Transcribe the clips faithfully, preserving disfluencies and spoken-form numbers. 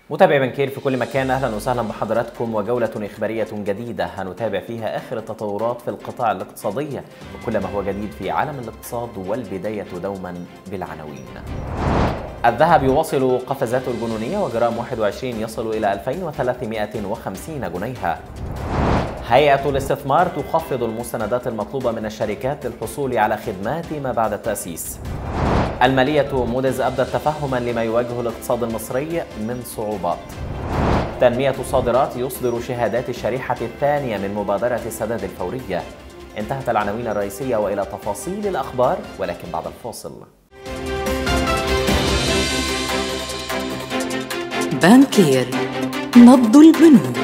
متابعي بنكير في كل مكان، أهلا وسهلا بحضراتكم وجولة إخبارية جديدة هنتابع فيها آخر التطورات في القطاع الاقتصادي وكل ما هو جديد في عالم الاقتصاد، والبداية دوما بالعناوين. الذهب يواصل قفزاته الجنونية وجرام واحد وعشرين يصل إلى ألفين وثلاثمائة وخمسين جنيها. هيئة الاستثمار تخفض المستندات المطلوبة من الشركات للحصول على خدمات ما بعد التأسيس. المالية موديز أبدت تفهما لما يواجه الاقتصاد المصري من صعوبات. تنمية صادرات يصدر شهادات الشريحة الثانية من مبادرة السداد الفورية. انتهت العناوين الرئيسية وإلى تفاصيل الأخبار، ولكن بعد الفاصل. بانكير، نبض البنوك.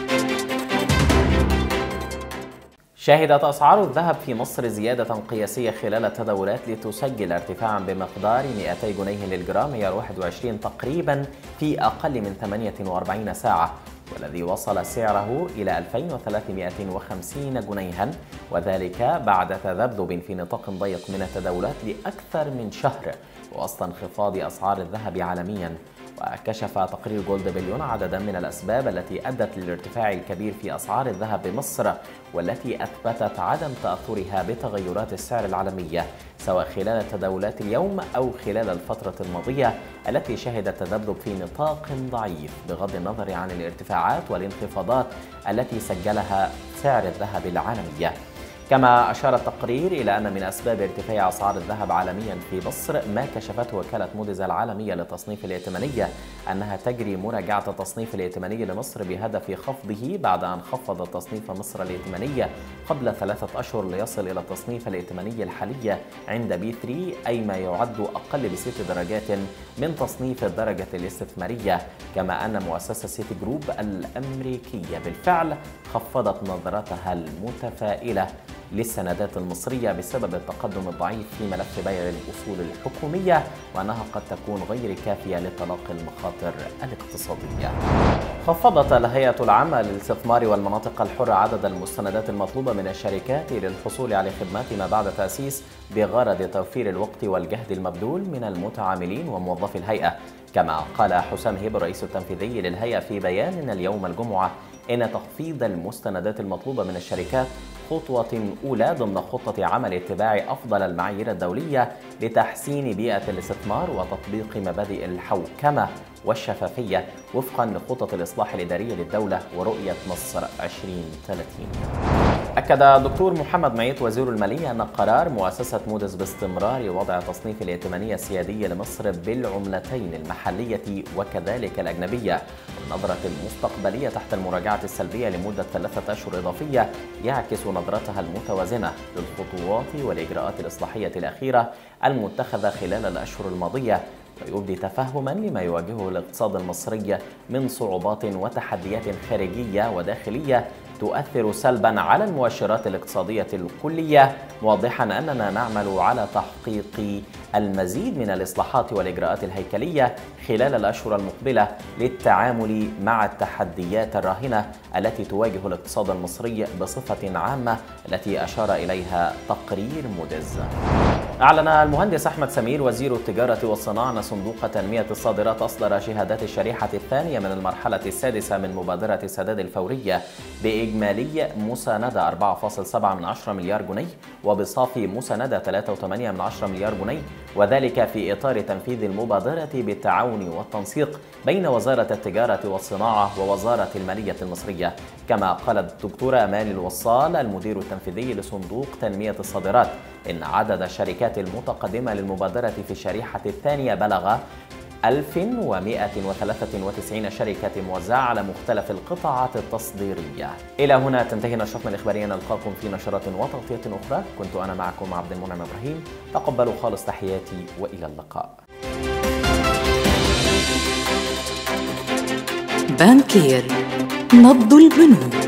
شهدت أسعار الذهب في مصر زيادة قياسية خلال التداولات لتسجل ارتفاعا بمقدار مئتي جنيه للجرام عيار واحد وعشرين تقريبا في أقل من ثمانية وأربعين ساعة، والذي وصل سعره إلى ألفين وثلاثمائة وخمسين جنيها، وذلك بعد تذبذب في نطاق ضيق من التداولات لأكثر من شهر وسط انخفاض أسعار الذهب عالميا. وكشف تقرير جولد بليون عددا من الأسباب التي أدت للارتفاع الكبير في أسعار الذهب بمصر، والتي أثبتت عدم تأثرها بتغيرات السعر العالمية سواء خلال التداولات اليوم أو خلال الفترة الماضية التي شهدت تذبذب في نطاق ضعيف بغض النظر عن الارتفاعات والانخفاضات التي سجلها سعر الذهب العالمية. كما أشار التقرير إلى أن من أسباب ارتفاع أسعار الذهب عالميا في مصر ما كشفته وكالة موديز العالمية للتصنيف الائتمانية أنها تجري مراجعة التصنيف الائتماني لمصر بهدف خفضه بعد أن خفض تصنيف مصر الائتمانية قبل ثلاثة أشهر ليصل إلى التصنيف الائتماني الحالي عند بي ثلاثة، أي ما يعد أقل بست درجات من تصنيف الدرجة الاستثمارية. كما أن مؤسسة سيتي جروب الأمريكية بالفعل خفضت نظرتها المتفائلة للسندات المصرية بسبب التقدم الضعيف في ملف بيع الأصول الحكومية، وأنها قد تكون غير كافية لتلقي المخاطر الاقتصادية. خفضت الهيئة العامة للاستثمار والمناطق الحرة عدد المستندات المطلوبة من الشركات للحصول على خدمات ما بعد تأسيس بغرض توفير الوقت والجهد المبذول من المتعاملين وموظفي الهيئة. كما قال حسام هيب الرئيس التنفيذي للهيئة في بيان اليوم الجمعة إن تخفيض المستندات المطلوبة من الشركات خطوة أولى ضمن خطة عمل اتباع أفضل المعايير الدولية لتحسين بيئة الاستثمار وتطبيق مبادئ الحوكمة والشفافية وفقا لخطط الإصلاح الإداري للدولة ورؤية مصر ألفين وثلاثين. أكد الدكتور محمد معيط وزير المالية أن قرار مؤسسة موديز باستمرار وضع تصنيف الائتمانية السيادي لمصر بالعملتين المحلية وكذلك الأجنبية والنظرة المستقبلية تحت المراجعة السلبية لمدة ثلاثة أشهر إضافية يعكس نظرتها المتوازنة للخطوات والإجراءات الإصلاحية الأخيرة المتخذة خلال الأشهر الماضية، ويبدي تفهما لما يواجهه الاقتصاد المصري من صعوبات وتحديات خارجية وداخلية تؤثر سلبا على المؤشرات الاقتصادية الكلية، موضحا أننا نعمل على تحقيق المزيد من الإصلاحات والإجراءات الهيكلية خلال الأشهر المقبلة للتعامل مع التحديات الراهنة التي تواجه الاقتصاد المصري بصفة عامة التي أشار إليها تقرير موديز. أعلن المهندس أحمد سمير وزير التجارة والصناعة أن صندوق تنمية الصادرات أصدر شهادات الشريحة الثانية من المرحلة السادسة من مبادرة السداد الفورية بإجمالي مساندة أربعة فاصلة سبعة مليار جنيه وبصافي مساندة ثلاثة فاصلة ثمانية مليار جنيه، وذلك في إطار تنفيذ المبادرة بالتعاون والتنسيق بين وزارة التجارة والصناعة ووزارة المالية المصرية. كما قالت الدكتورة أمال الوصال المدير التنفيذي لصندوق تنمية الصادرات إن عدد الشركات المتقدمة للمبادرة في الشريحة الثانية بلغ ألف ومئة وثلاثة وتسعين شركة موزعة على مختلف القطاعات التصديرية. إلى هنا تنتهي نشرتنا الإخبارية، نلقاكم في نشرات وتغطية أخرى. كنت أنا معكم عبد المنعم إبراهيم، تقبلوا خالص تحياتي وإلى اللقاء. بانكير، نبض البنوك.